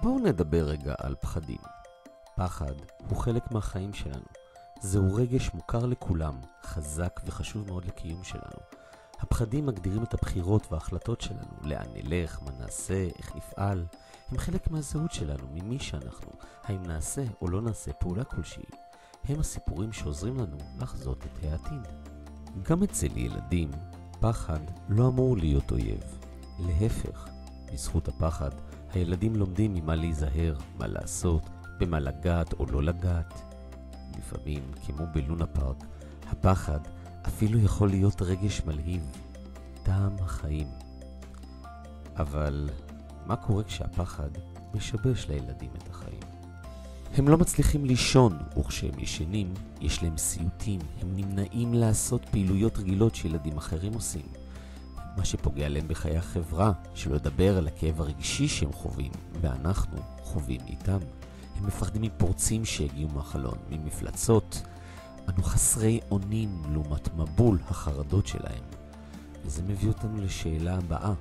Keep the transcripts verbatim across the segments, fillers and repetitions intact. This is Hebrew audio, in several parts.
בואו נדבר רגע על פחדים. פחד הוא חלק מהחיים שלנו. זהו רגש מוכר לכולם, חזק וחשוב מאוד לקיום שלנו. הפחדים מגדירים את הבחירות וההחלטות שלנו, לאן נלך, מה נעשה, איך נפעל. הם חלק מהזהות שלנו, ממי שאנחנו, האם נעשה או לא נעשה פעולה כלשהי. הם הסיפורים שעוזרים לנו לחזות את העתיד. גם אצל ילדים, פחד לא אמור להיות אויב. להפך, בזכות הפחד, הילדים לומדים ממה להיזהר, מה לעשות, במה לגעת או לא לגעת. לפעמים, כמו בלונה פארק, הפחד אפילו יכול להיות רגש מלהיב, טעם החיים. אבל מה קורה כשהפחד משבש לילדים את החיים? הם לא מצליחים לישון, וכשהם ישנים, יש להם סיוטים. הם נמנעים לעשות פעילויות רגילות שילדים אחרים עושים. מה שפוגע להם בחיי החברה, שלא לדבר על הכאב הרגשי שהם חווים, ואנחנו חווים איתם. הם מפחדים מפורצים שהגיעו מהחלון, ממפלצות. אנו חסרי אונים לעומת מבול החרדות שלהם. וזה מביא אותנו לשאלה הבאה.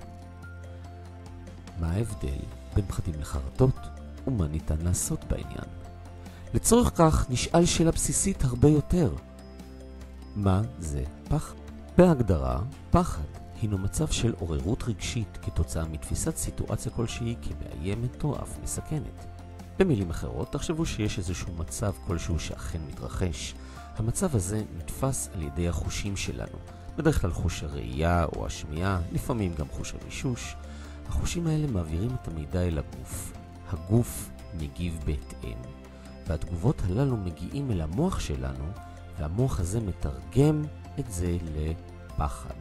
מה ההבדל בין פחדים לחרדות, ומה ניתן לעשות בעניין? לצורך כך נשאל שאלה בסיסית הרבה יותר. מה זה פחד? בהגדרה, פחד הינו מצב של עוררות רגשית כתוצאה מתפיסת סיטואציה כלשהי כמאיימת או אף מסכנת. במילים אחרות, תחשבו שיש איזשהו מצב כלשהו שאכן מתרחש. המצב הזה נתפס על ידי החושים שלנו, בדרך כלל חוש הראייה או השמיעה, לפעמים גם חוש המישוש. החושים האלה מעבירים את המידע אל הגוף. הגוף מגיב בהתאם, והתגובות הללו מגיעים אל המוח שלנו, והמוח הזה מתרגם את זה לפחד.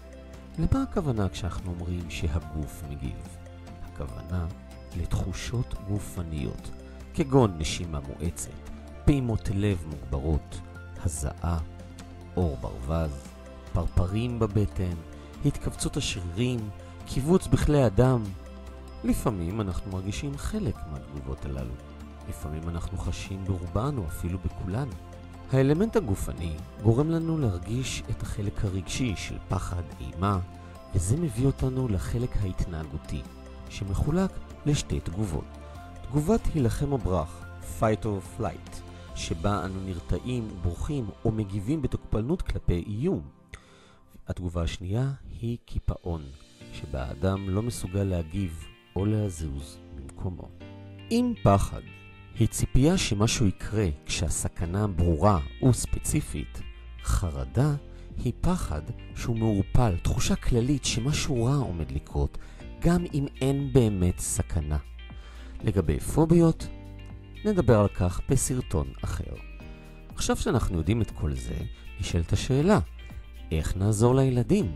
למה הכוונה כשאנחנו אומרים שהגוף מגיב? הכוונה לתחושות גופניות, כגון נשימה מואצת, פעימות לב מוגברות, הזעה, אור ברווז, פרפרים בבטן, התכווצות השרירים, קיבוץ בכלי הדם. לפעמים אנחנו מרגישים חלק מהתגובות הללו. לפעמים אנחנו חשים ברובן או אפילו בכולן. האלמנט הגופני גורם לנו להרגיש את החלק הרגשי של פחד, אימה, וזה מביא אותנו לחלק ההתנהגותי, שמחולק לשתי תגובות. תגובת הילחם או ברח, fight or flight, שבה אנו נרתעים, בורחים או מגיבים בתוקפנות כלפי איום. התגובה השנייה היא קיפאון, שבה האדם לא מסוגל להגיב או להזוז במקומו. אם פחד היא ציפייה שמשהו יקרה כשהסכנה ברורה וספציפית, חרדה היא פחד שהוא מעורפל, תחושה כללית שמשהו רע עומד לקרות, גם אם אין באמת סכנה. לגבי פוביות, נדבר על כך בסרטון אחר. עכשיו שאנחנו יודעים את כל זה, נשאלת השאלה, איך נעזור לילדים?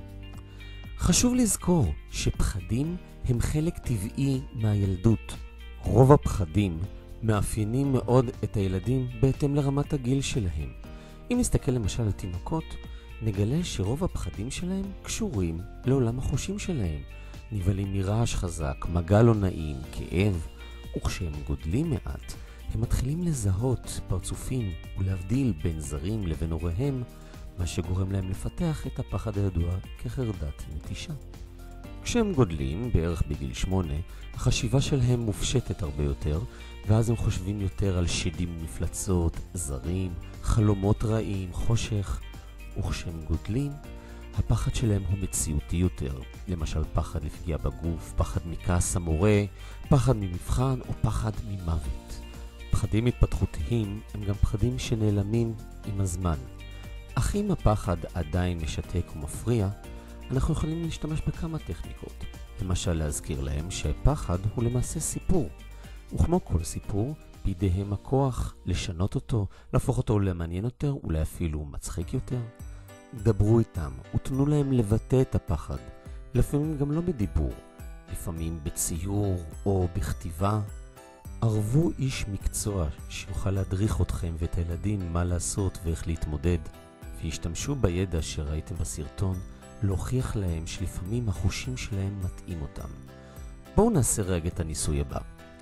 חשוב לזכור שפחדים הם חלק טבעי מהילדות. רוב הפחדים מאפיינים מאוד את הילדים בהתאם לרמת הגיל שלהם. אם נסתכל למשל על תינוקות, נגלה שרוב הפחדים שלהם קשורים לעולם החושים שלהם. נבלים מרעש חזק, מגע לא נעים, כאב, וכשהם גודלים מעט, הם מתחילים לזהות פרצופים ולהבדיל בין זרים לבין הוריהם, מה שגורם להם לפתח את הפחד הידוע כחרדת נטישה. כשהם גודלים, בערך בגיל שמונה, החשיבה שלהם מופשטת הרבה יותר, ואז הם חושבים יותר על שדים ומפלצות, זרים, חלומות רעים, חושך, וכשהם גודלים, הפחד שלהם הוא מציאותי יותר. למשל פחד לפגיעה בגוף, פחד מכעס המורה, פחד ממבחן או פחד ממוות. פחדים התפתחותיים הם גם פחדים שנעלמים עם הזמן. אך אם הפחד עדיין משתק ומפריע, אנחנו יכולים להשתמש בכמה טכניקות. למשל להזכיר להם שפחד הוא למעשה סיפור. וכמו כל סיפור, בידיהם הכוח לשנות אותו, להפוך אותו למעניין יותר, אולי אפילו מצחיק יותר. דברו איתם ותנו להם לבטא את הפחד, לפעמים גם לא בדיבור, לפעמים בציור או בכתיבה. ערבו איש מקצוע שיוכל להדריך אתכם ואת הילדים מה לעשות ואיך להתמודד, והשתמשו בידע שראיתם בסרטון להוכיח להם שלפעמים החושים שלהם מתאים אותם. בואו נעשה רגע את הניסוי הבא.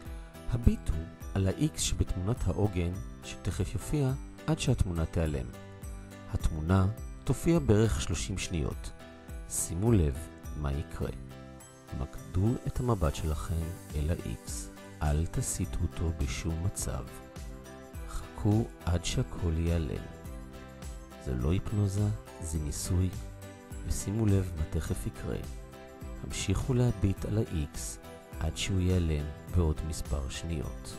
הביטו על ה-X שבתמונת העוגן שתכף יופיע עד שהתמונה תיעלם. התמונה תופיע בערך שלושים שניות. שימו לב מה יקרה. מקדו את המבט שלכם אל ה-X. אל תסיטו אותו בשום מצב. חכו עד שהכל ייעלם. זה לא היפנוזה, זה ניסוי, ושימו לב מה תכף יקרה. המשיכו להביט על ה-X עד שהוא ייעלם בעוד מספר שניות.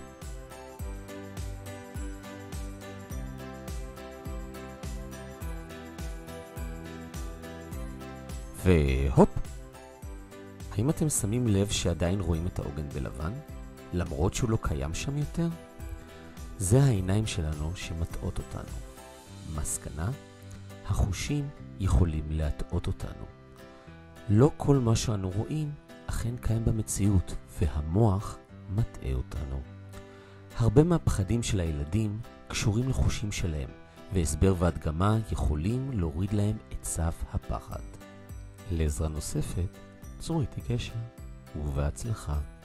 והופ! האם אתם שמים לב שעדיין רואים את העוגן בלבן, למרות שהוא לא קיים שם יותר? זה העיניים שלנו שמטעות אותנו. מסקנה? החושים יכולים להטעות אותנו. לא כל מה שאנו רואים אכן קיים במציאות, והמוח מטעה אותנו. הרבה מהפחדים של הילדים קשורים לחושים שלהם, והסבר והדגמה יכולים להוריד להם את סף הפחד. לעזרה נוספת, צרו איתי קשר, ובהצלחה.